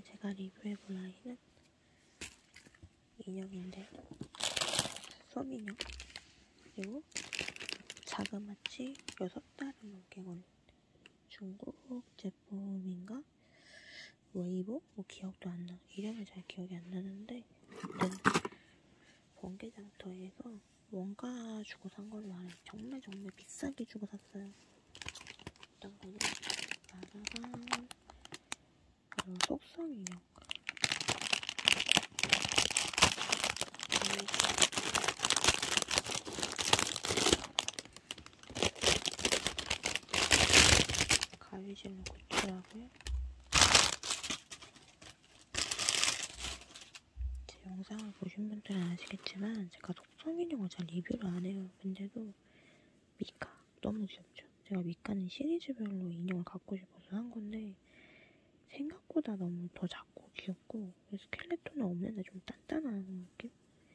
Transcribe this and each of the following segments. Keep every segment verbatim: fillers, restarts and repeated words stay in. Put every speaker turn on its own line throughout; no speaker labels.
오늘 제가 리뷰해볼 아이는 인형인데 쏘민형 그리고 자그마치 여섯 달을 넘게 걸린 중국 제품인가? 웨이보? 뭐 기억도 안 나. 이름이 잘 기억이 안 나는데 아무튼 번개장터에서 원가 주고 산 걸로 알아요. 정말 정말 비싸게 주고 샀어요. 어떤 거는 짜자잔 바로 속성인형. 가위질로 구출하고요. 제 영상을 보신 분들은 아시겠지만 제가 속성인형을 잘 리뷰를 안 해요. 근데도 미카 너무 귀엽죠? 제가 미카는 시리즈별로 인형을 갖고 싶어서 산 건데 생각보다 너무 더 작고 귀엽고 스켈레톤은 없는데 좀 단단한 느낌?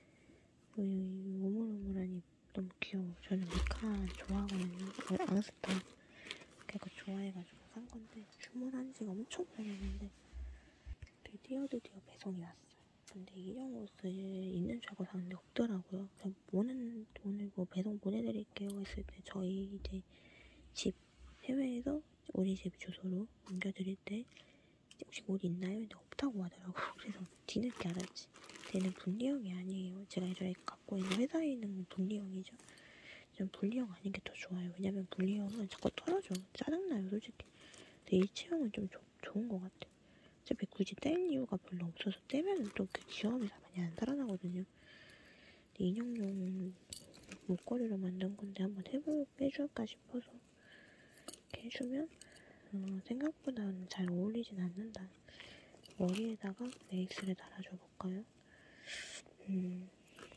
이 오물오물한 입 너무 귀여워. 저는 미카 좋아하거든요. 앙스타 그거 좋아해가지고 산 건데 주문한 지가 엄청 오래됐는데 드디어 드디어 배송이 왔어요. 근데 인형 옷을 있는 줄 알고 샀는데 없더라고요. 그냥 오늘 오늘 뭐 배송 보내드릴게요 했을 때 저희 이제 집 해외에서 우리 집 주소로 옮겨드릴 때 혹시 옷 있나요? 근데 없다고 하더라고. 그래서 뒤늦게 알았지. 걔는 분리형이 아니에요. 제가 예전에 갖고 있는 회사에 있는 분리형이죠. 전 분리형 아닌 게 더 좋아요. 왜냐면 분리형은 자꾸 떨어져. 짜증나요, 솔직히. 근데 일체형은 좀 조, 좋은 것 같아요. 어차피 굳이 뗄 이유가 별로 없어서 떼면은 또 그 귀여움이 많이 안 살아나거든요. 근데 인형용 목걸이로 만든 건데 한번 해보, 해줄까 싶어서 이렇게 해주면 어, 생각보다는 잘 어울리진 않는다. 머리에다가 레이스를 달아줘 볼까요? 음,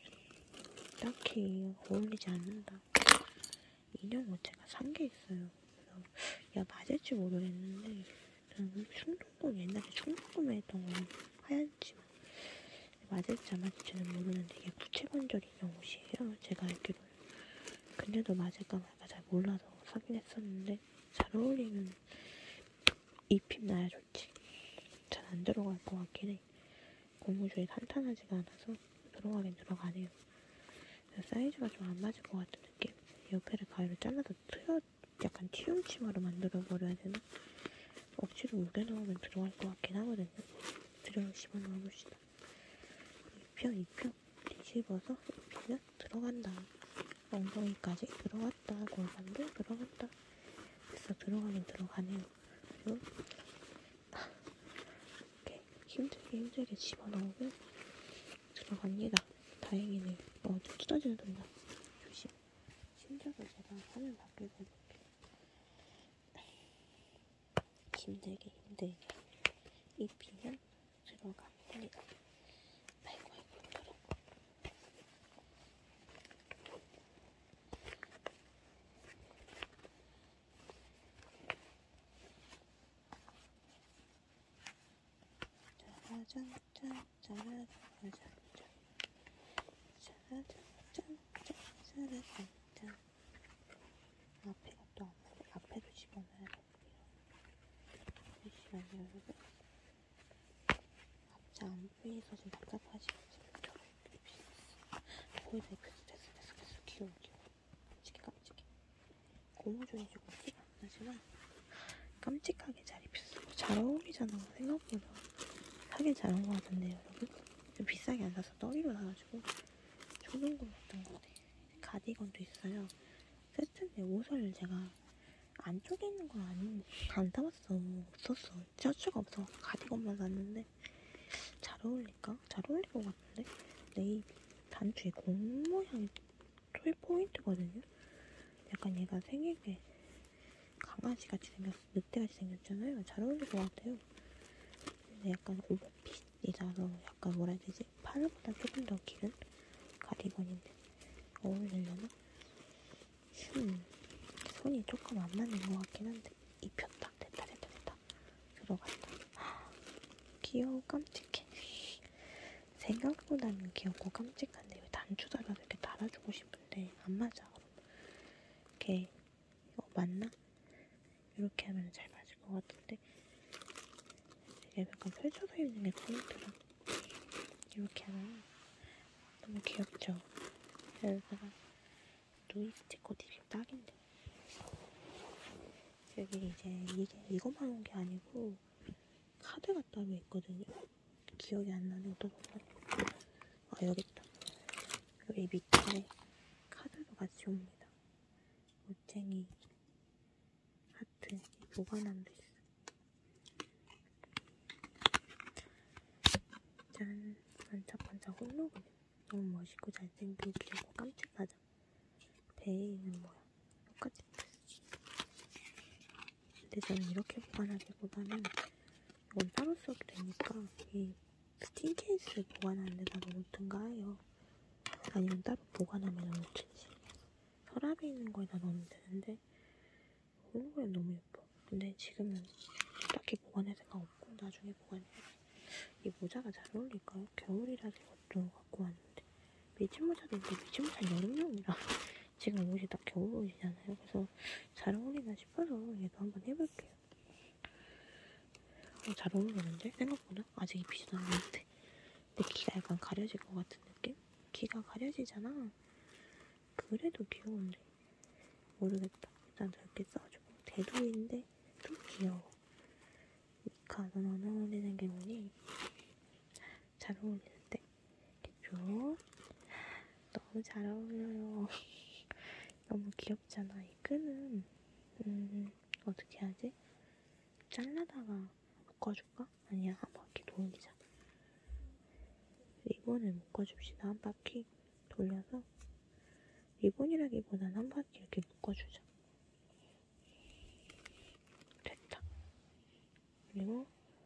딱히 어울리지 않는다. 인형 옷 제가 산 게 있어요. 그래서 야 맞을지 모르겠는데 저는 충동구매 옛날에 충동구매 했던 거 하얀지 맞을지 안 맞을지는 모르는데 이게 부채관절 인형 옷이에요. 제가 알기로. 근데도 맞을까 말까 잘 몰라서 사긴 했었는데 잘 어울리면 입힘 나야 좋지. 잘 안 들어갈 것 같긴 해. 고무줄이 탄탄하지가 않아서 들어가긴 들어가네요. 사이즈가 좀 안 맞을 것 같은 느낌? 옆에를 가위로 잘라서 트여, 약간 튀운 치마로 만들어버려야 되나? 억지로 우겨 넣으면 들어갈 것 같긴 하거든요. 들어 씹어 넣어봅시다. 입혀, 입혀. 뒤집어서 입히면 들어간다. 엉덩이까지 들어갔다. 골반도 들어간다. 그래서 들어가긴 들어가네요. 그리고 이렇게 힘들게 힘들게 집어넣으면 들어갑니다. 다행이네요. 어, 좀 찢어지는 소리가. 조심. 심지어도 제가 화면 바뀌고 해볼게요. 힘들게 힘들게 입히면 들어갑니다. 아이고 아이고 힘들어. 짜라짠 짠 짜라짠 짜라짠 짠 짜라짠 짠. 앞에가 또 안 맞네. 앞에도 집어넣어야 돼. 잠시만요 여러분. 앞차 안 보이서 좀 답답하시겠지만 저를 입히셨어. 거의 다 입혔어. 됐어 됐어 됐어. 귀여워 귀여워. 깜찍해 깜찍해. 고무줄이 조금 티가 안 나지만 깜찍하게 잘 입혔어. 잘 어울리잖아 생각보다. 사긴 잘한 것 같은데 여러분. 좀 비싸게 안 사서 떠리로 사가지고 초등구매했던 것 같아. 가디건도 있어요. 세트인데 옷을 제가 안쪽에 있는 걸 안, 안 사봤어. 없었어. 셔츠가 없어. 가디건만 샀는데 잘 어울릴까? 잘 어울릴 것 같은데? 네이비 단추에 공 모양이 토이 포인트거든요? 약간 얘가 생긴 게 강아지같이 생겼어. 늑대같이 생겼잖아요. 잘 어울릴 것 같아요. 근데 약간 오버핏이라서 약간 뭐라 해야 되지? 팔보다 조금 더 길은 가디건인데 어울리려나? 음, 손이 조금 안 맞는 것 같긴 한데 입혔다. 됐다 됐다 됐다. 들어갔다. 귀여워 깜찍해. 생각보다는 귀엽고 깜찍한데 왜 단추 달아서 이렇게 달아주고 싶은데 안 맞아. 이렇게 이거 맞나? 이렇게 하면 잘 맞을 것 같은데 이게 약간 펼쳐서 입는 게 포인트라. 이렇게 하나 너무 귀엽죠? 여기다가 누이 스티커 팁이 딱인데. 여기 이제 이게 이것만 온 게 아니고 카드가 따로 있거든요. 기억이 안 나네. 또 보자. 아, 여기 있다. 여기 밑에 카드도 같이 옵니다. 옷쟁이 하트 보관함도 있어. 짠. 반짝반짝 홀로그램. 너무 멋있고 잘생기고 귀엽고 깜찍하죠? 베이는 뭐야? 똑같이 생겼어. 근데 저는 이렇게 보관하기보다는 이건 따로 써도 되니까 이 스팀 케이스 보관하는 데다가 놓든가 해요. 아니면 따로 보관하면 놓든지. 서랍에 있는 거에다 넣으면 되는데 홀로그램 너무 예뻐. 근데 지금은 딱히 보관할 생각 없고 나중에 보관해야지. 이 모자가 잘 어울릴까요? 겨울이라서 이것도 갖고 왔는데 미친 모자도 있는데 미친 모자는 여름용이라 지금 옷이 딱 겨울 옷이잖아요. 그래서 잘 어울리나 싶어서 얘도 한번 해볼게요. 어, 잘 어울리는데? 생각보다? 아직 입히지도 않았는데. 근데 귀가 약간 가려질 것 같은 느낌? 귀가 가려지잖아. 그래도 귀여운데. 모르겠다. 일단 저렇게 써주고. 대도인데 좀 귀여워. 미카, 넌 안 어울리는 게 뭐니? 잘 어울리는데? 이렇게 쭉. 너무 잘 어울려요. 너무 귀엽잖아. 이 끈은 음, 어떻게 하지? 잘라다가 묶어줄까? 아니야, 한 바퀴 돌리자. 리본을 묶어줍시다. 한 바퀴 돌려서 리본이라기보단 한 바퀴 이렇게 묶어주자. 됐다. 그리고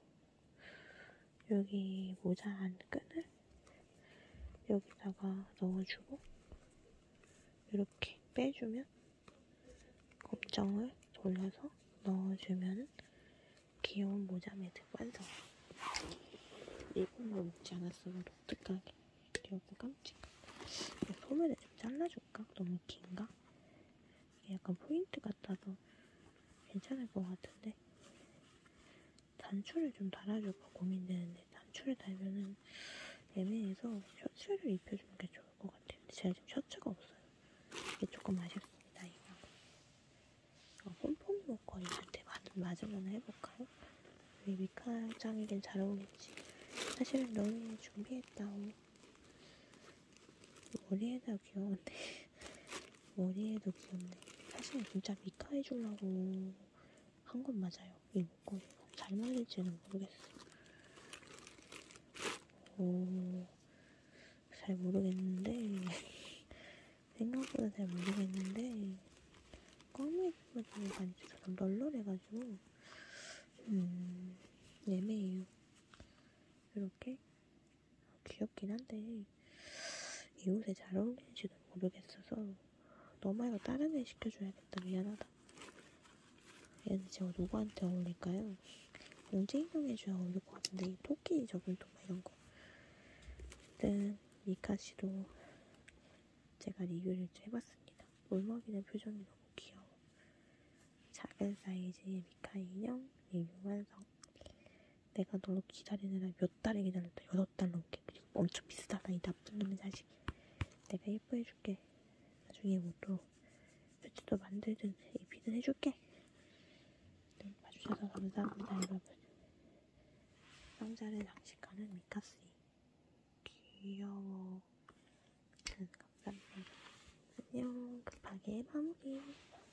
여기 모자 안 끈을 여기다가 넣어주고 이렇게 빼주면 검정을 돌려서 넣어주면 귀여운 모자 매듭 완성. 리본을 묶지 않았으면 독특하게 귀엽고 깜찍하게. 소매를 좀 잘라줄까? 너무 긴가? 이게 약간 포인트 같아서 괜찮을 것 같은데 단추를 좀 달아줄까 고민되는데 단추를 달면은 애매해서 셔츠를 입혀주는 게 좋을 것 같아요. 근데 제가 지금 셔츠가 없어요. 이게 조금 아쉽습니다. 이거 어, 폼폼이 목걸이한테 맞으면 해볼까요? 우리 미카짱에겐 잘 어울리지. 사실은 너희 준비했다오. 머리에다 귀여운데 머리에도 귀엽네. 사실 진짜 미카 해주려고 한 건 맞아요. 이 목걸이가 잘 맞을지는 모르겠어. 오, 잘 모르겠는데 생각보다 잘 모르겠는데 껌을 보니까 좀 널널해가지고 음 애매해요. 이렇게 귀엽긴 한데 이 옷에 잘 어울리는지도 모르겠어서 너 말고 다른 애 시켜줘야겠다. 미안하다. 얘는 제가 누구한테 어울릴까요? 공주인형 해줘야 어울릴 것 같은데 이 토끼 저금통 이런 거. 일단 미카씨도 제가 리뷰를 좀 해봤습니다. 울먹이는 표정이 너무 귀여워. 작은 사이즈의 미카 인형 리뷰 완성. 내가 너 기다리느라 몇 달을 기다렸다. 여섯 달 넘게. 그리고 엄청 비싸다. 이 나쁜 놈의 자식. 내가 예뻐해줄게. 나중에 뭐또 셔츠도 만들든 입히든 해줄게. 네, 봐주셔서 감사합니다, 여러분. 상자를 장식하는 미카씨. 귀여워. 감사합니다. 안녕. 급하게 마무리.